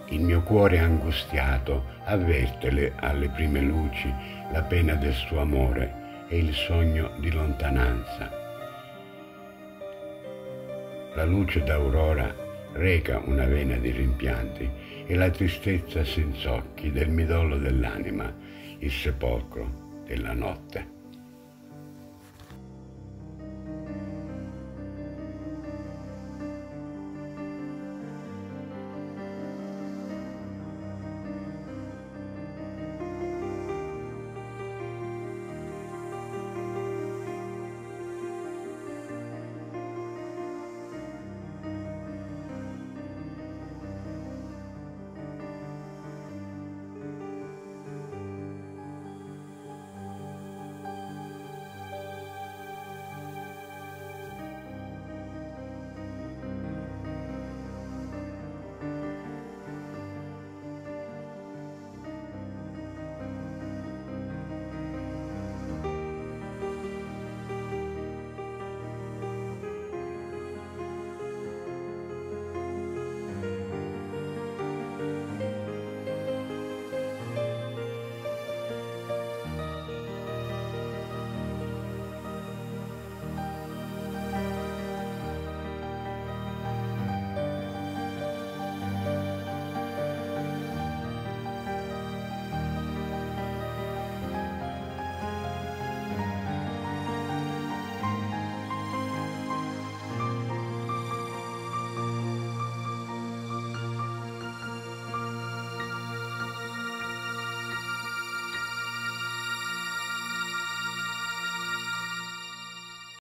Il mio cuore angustiato avverte alle prime luci la pena del suo amore e il sogno di lontananza. La luce d'aurora reca una vena di rimpianti e la tristezza senza occhi del midollo dell'anima, il sepolcro della notte.